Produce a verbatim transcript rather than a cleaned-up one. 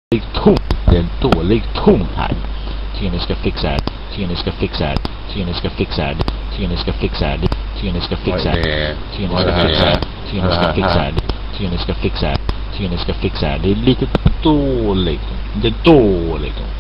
ton, det är en dålig ton här. Tycker ni ska fixa det. Tycker ni ska fixa det. Tycker ni ska fixa det. Tycker ni ska fixa det. Tycker ni ska fixa det. Tycker ni ska fixa det. Tycker ni ska fixa det. Tycker ni ska fixa det. Tycker ni ska fixa det. Det är lite dåligt. Det är dåligt.